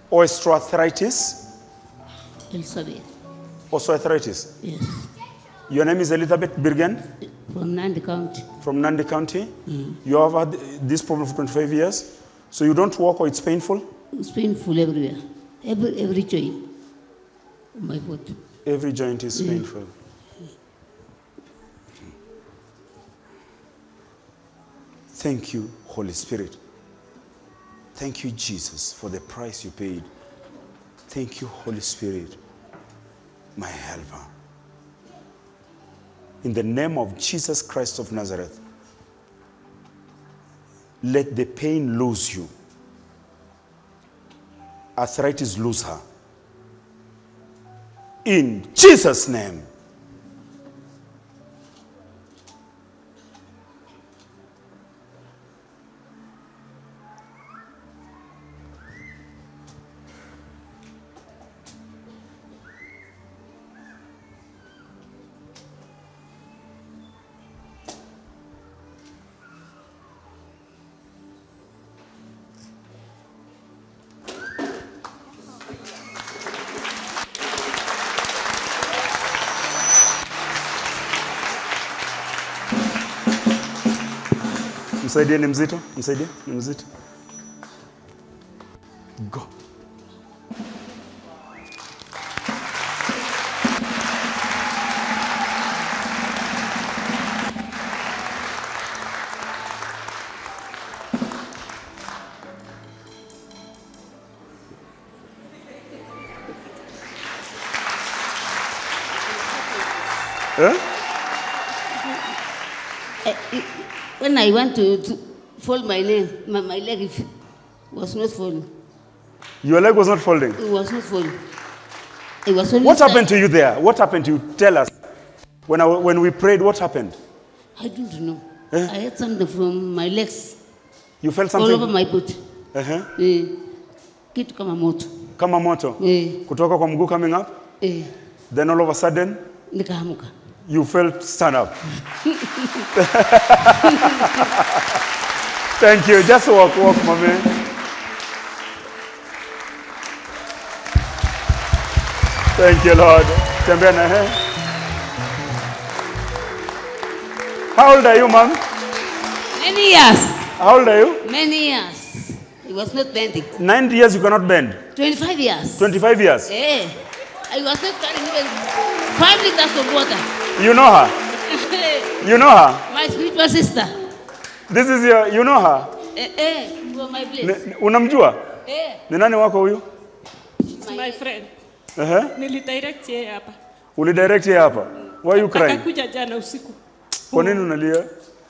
Osteoarthritis? Elizabeth. Osteoarthritis? Yes. Your name is Elizabeth Birgen? From Nandi County. From Nandi County? You have had this problem for 25 years? So you don't walk or it's painful? It's painful everywhere. Every joint. My foot. Every joint is painful. Thank you, Holy Spirit. Thank you, Jesus, for the price you paid. Thank you, Holy Spirit, my helper. In the name of Jesus Christ of Nazareth, let the pain lose you. Arthritis lose her. In Jesus' name. Msaidie, ni mzito. Msaidie, ni mzito. Go. When I want to fold my leg, my leg was not folding. Your leg was not folding? It was not folding. It was only what happened to you there? What happened to you? Tell us. When we prayed, what happened? I don't know. I had something from my legs. You felt something? All over my boot. Kitu kama moto. Kama moto? Kutoka kwa mguu coming up? Then all of a sudden? Nikahamuka. You felt stand up. Thank you. Just walk, mommy. Thank you, Lord. Tembea na he. How old are you, mom? Many years. How old are you? Many years. It was not bending. 9 years you cannot bend. 25 years. 25 years? I was not carrying even 5 liters of water. You know her? You know her? My spiritual sister. This is your, you know her? From my place. Unamjua? Ni nani wako huyu? My friend. Nilidirect yeye hapa. Ulidirect yeye hapa? Why are you crying? Akakuja jana usiku. Kwa nini unalia?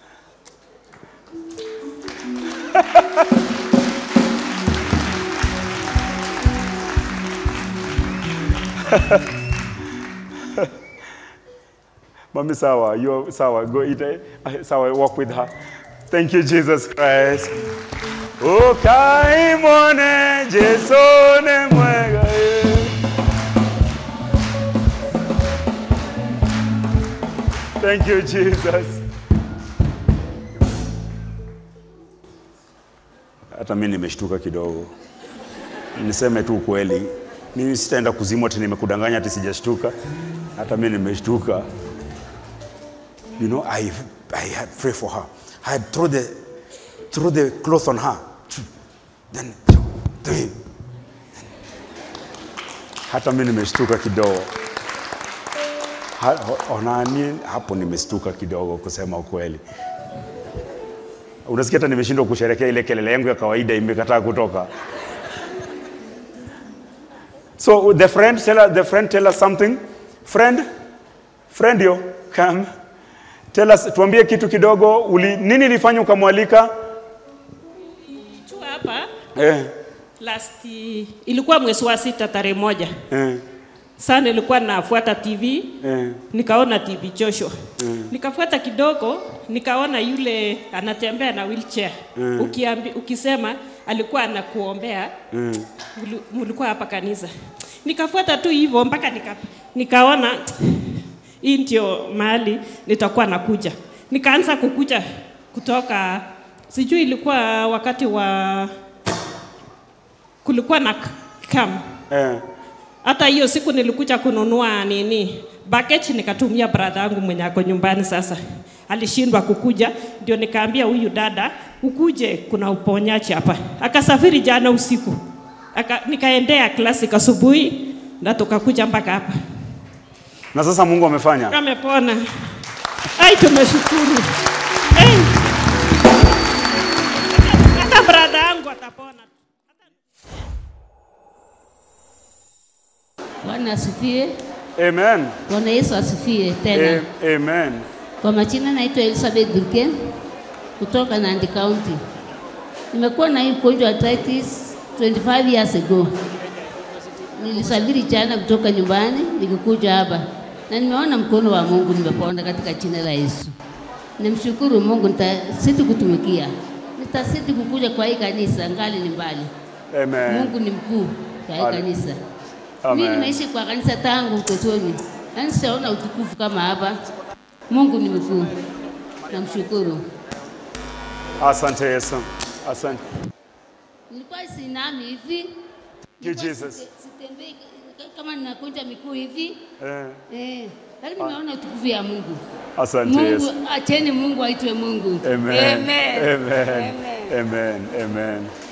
Mami sawa, you sawa, go eat sawa, walk with her. Thank you, Jesus Christ. O kaimone Jesu ne mwega. Thank you, Jesus. Hata mimi nimeshtuka kidogo. Niseme tu kweli. Mimi sitaenda kuzimu ati nimekudanganya ati sijashtuka. Hata mimi nimeshtuka. You know, I had pray for her. I had throw the cloth on her. Then hata mimi nimeshtuka kidogo. Onani hapo nimeshtuka kidogo kusema ukweli. Unasikia hata nimeshindwa kusherehekea ile kelele yangu ya kawaida imekataa kutoka. So the friend tell us something. Friend yo, come. Tell us, tuambie kitu kidogo, nini ilifanya ukamwalika? Tu hapa. Ilikuwa mwezi wa 6 tarehe 1. Sana nilikuwa nafuata TV. Nikaona TV Joshua. Nikafuata kidogo, nikaona yule anatembea na wheelchair. Ukisema alikuwa anakuombea. Mulikuwa hapa kanisa. Nikafuata tu hivyo mpaka nikaona hii ndio mahali nitakuwa nakuja. Nikaanza kukuja kutoka, sijui ilikuwa wakati wa kulikuwa na come. Hata hiyo siku nilikuja kununua package, nikatumia brother yangu mwenye ako nyumbani sasa. Alishindwa kukuja, ndio nikaambia huyu dada ukuje, kuna uponyaji hapa. Akasafiri jana usiku. Nikaendea Classic asubuhi na tukakuja mpaka hapa. Na sasa Mungu amefanya? Amepona. Ai, tumeshukuru. Hata brother yangu atapona. Bwana asifiwe. Amen. Bwana Yesu asifiwe tena. Amen. Kwa majina naitwa Elizabeth Durken kutoka Nandi County. Nimekuwa na hii ugonjwa arthritis 25 years ago. Nilisafiri jana kutoka nyumbani nikikuja hapa. Na nimeona mkono wa Mungu, nimepona katika jina la Yesu. Nimshukuru Mungu, nitasiti kutumikia. Nitasiti kukuja kwa hii kanisa ngali ni mbali. Amen. Mungu ni mkuu kwa hii kanisa. Mimi nimeishi kwa kanisa tangu utotoni. Yaani sijaona utukufu kama hapa. Mungu ni mkuu. Namshukuru. Asante Yesu. Asante. Nilikuwa sinami hivi. Jesus. Sitembei kama ninakunja miguu hivi. Lakini nimeona utukufu ya Mungu. Asante Yesu. Mungu, acheni Mungu aitwe Mungu. Amen. Amen. Amen. Amen. Amen.